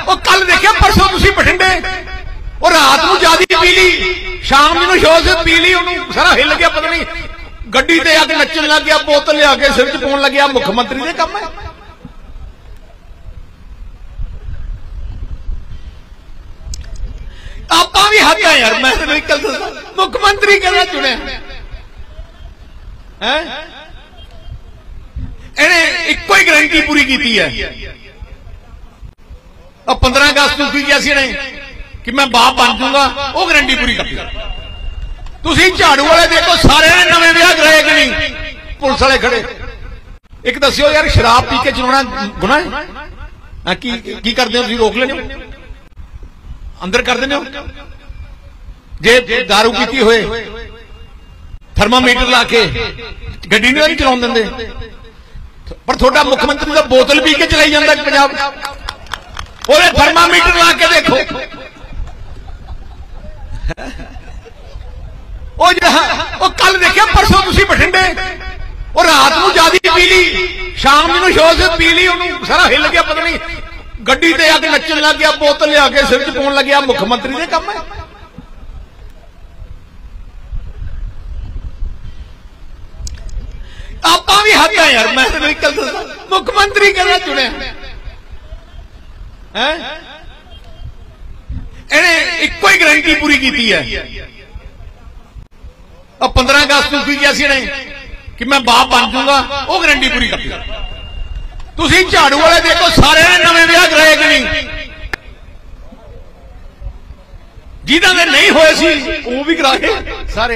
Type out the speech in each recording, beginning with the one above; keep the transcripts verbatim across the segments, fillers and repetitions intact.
ਉਹ ਕੱਲ ਦੇਖਿਆ परसों ਤੁਸੀਂ ਬਠਿੰਡੇ ਉਹ ਰਾਤ ਨੂੰ ਜਿਆਦੀ ਪੀ ਲਈ शाम ਨੂੰ ਸ਼ੋਅ ਸੇ ਪੀ ਲਈ ਉਹਨੂੰ ਸਾਰਾ ਹਿੱਲ ਗਿਆ ਪਤਾ ਨਹੀਂ ਗੱਡੀ ਤੇ ਆ ਕੇ ਨੱਚਣ ਲੱਗ ਗਿਆ ਬੋਤਲ ਲਿਆ ਕੇ ਸਿਰ 'ਚ ਪਾਉਣ ਲੱਗਿਆ ਮੁੱਖ ਮੰਤਰੀ ਦੇ ਕੰਮ ਹੈ ਆਪਾਂ ਵੀ ਹੱਕ ਹੈ ਯਾਰ ਮੈਂ ਤੈਨੂੰ ਇੱਕ ਗੱਲ ਦੱਸਾਂ ਮੁੱਖ ਮੰਤਰੀ ਕਿਹੜਾ ਚੁਣਿਆ ਹੈ ਇਹਨੇ ਇੱਕੋ ਹੀ ਗਰੰਟੀ ਪੂਰੀ ਕੀਤੀ ਹੈ और पंद्रह अगस्त को की किया ने कि मैं बाप बन जाऊंगा वो गारंटी पूरी कर तुसी झाड़ू वाले देखो सारे नवे विआह कराए कि नहीं पुलिस वाले खड़े एक दस्यो यार शराब पी के चलाना गुनाह है की की करते हो तुसी रोक लेने अंदर कर देने हो जे दारू पीती होए थर्मामीटर ला के गड्डी नहीं चला देंगे पर थोड़ा मुख्यमंत्री तो बोतल पी के चलाई जाता पंजाब और थर्मामीटर ला के देखो कल देखिए परसों तुसी बठिंडे और रात को ज्यादा पी ली शाम ਨੂੰ ਸ਼ੋਅ ਸੇ ਪੀ ਲਈ ਉਹਨੂੰ ਸਾਰਾ ਹਿੱਲ ਗਿਆ ਪਤਾ ਨਹੀਂ ਗੱਡੀ ਤੇ ਆ ਕੇ ਨੱਚਣ ਲੱਗ ਗਿਆ ਬੋਤਲ ਲਿਆ ਕੇ ਸਿਰ 'ਚ ਪਾਉਣ ਲੱਗਿਆ ਮੁੱਖ ਮੰਤਰੀ ਦੇ ਕੰਮ ਹੈ ਆਪਾਂ ਵੀ ਹੱਕ ਹੈ ਯਾਰ ਮੈਂ ਤੈਨੂੰ ਇੱਕ ਗੱਲ ਦੱਸਾਂ ਮੁੱਖ ਮੰਤਰੀ ਕਿਹੜਾ ਚੁਣਿਆ है इको ही गारंटी पूरी की है और पंद्रह अगस्त को की किया ने कि मैं बाप बन जाऊंगा वो गारंटी पूरी कर तुसी झाड़ू वाले देखो सारे नवे विआह कराए कि नहीं जिन्हां दे नहीं होए सी वो भी कराए सारे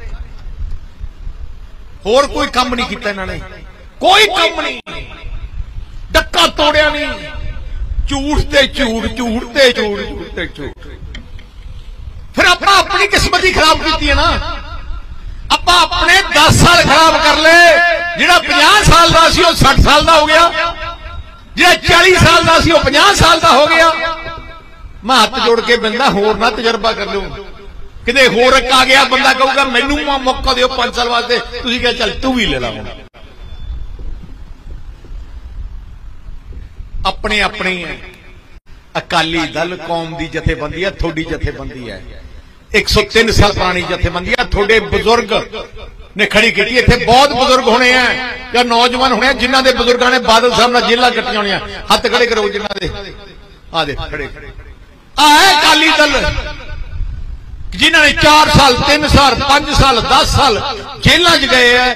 होर कोई काम नहीं किया इन्होंने कोई काम नहीं डक्का तोड़िया नहीं झूठ ते झूठ झूठ ते झूठ झूठ ते झूठ फिर आप अपनी किस्मत ही खराब की है ना आप अपने दस साल खराब कर ले जिहड़ा पचास साल का सी साठ साल का हो गया जिहड़ा चालीस साल का सी पचास साल का हो गया मैं हाथ जोड़ के बंदा होर ना तजर्बा कर लो किते होर एक आ गया बंदा कहूगा मैनू मौका दिओ पांच साल वास्ते तुसीं कह चल तू भी ले ला अपने अपने अकाली दल कौम की जथेबंदी है थोड़ी जथेबंदी है एक सौ तीन साल पुरानी जथेबंदी है थोड़े बुजुर्ग ने खड़ी की इतने बहुत बुजुर्ग होने हैं या नौजवान होने हैं जिन्हों के बुजुर्गों ने बादल साहब ने जेलां कट्टियां होनी हथ खड़े करो जिन्हों के आ दे खड़े आ है अकाली दल जिन्होंने चार साल तीन साल पांच साल दस साल जेलों च गए हैं